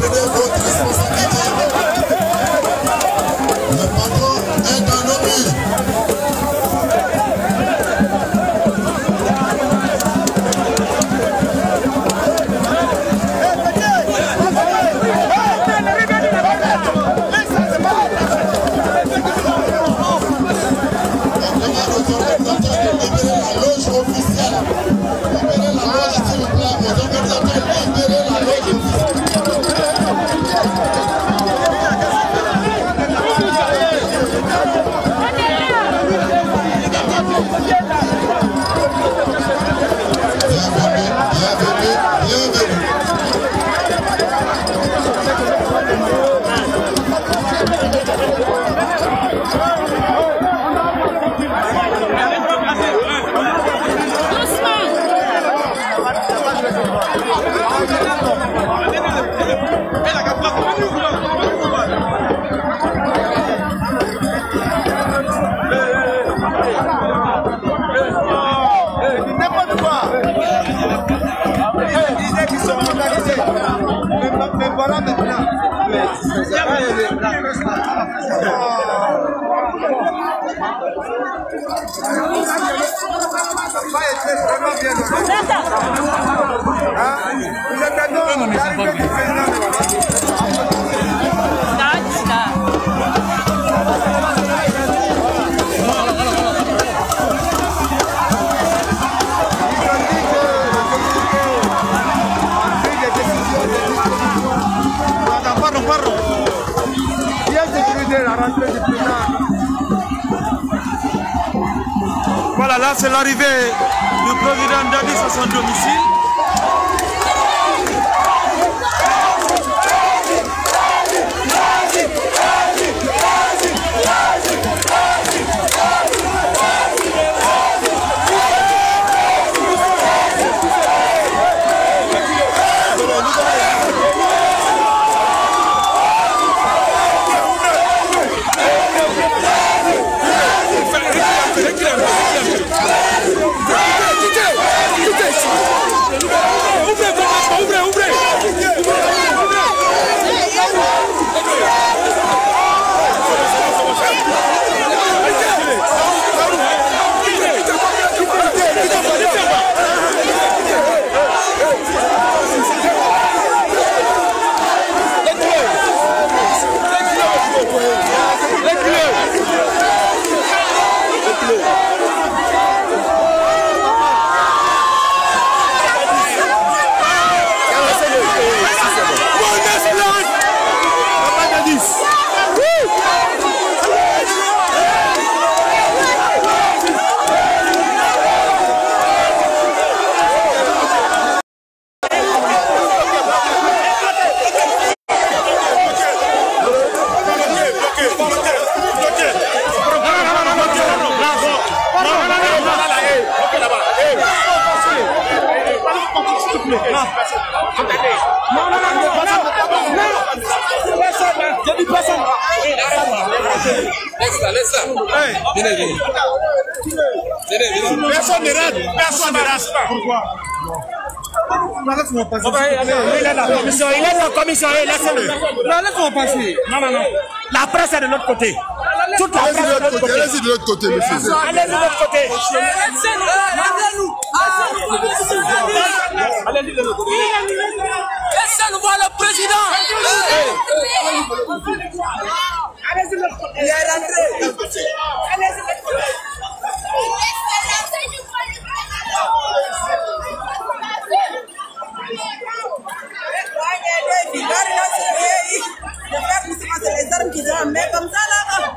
prenez votre responsabilité. Le patron est dans nos murs. Voilà maintenant. Voilà, là c'est l'arrivée du président Dadis à son domicile. Personne ne rate. Personne ne rate. Pourquoi? Il est dans la commission. Il est dans la commission. Laissez-le. Non, laissez-moi passer. Non, non, non. La presse est de l'autre côté. Toute la presse est de l'autre côté. Allez-y de l'autre côté, monsieur. Allez-y de l'autre côté. Allez-y de l'autre côté. Laissez-nous voir le président. Allez-y de l'autre côté. Il est rentré. Allez-y de l'autre côté. Les armes qu'ils ont, mais comme ça là,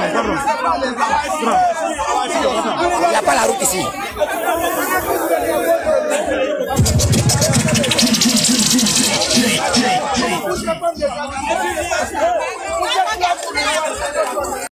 Il n'y a pas la route ici.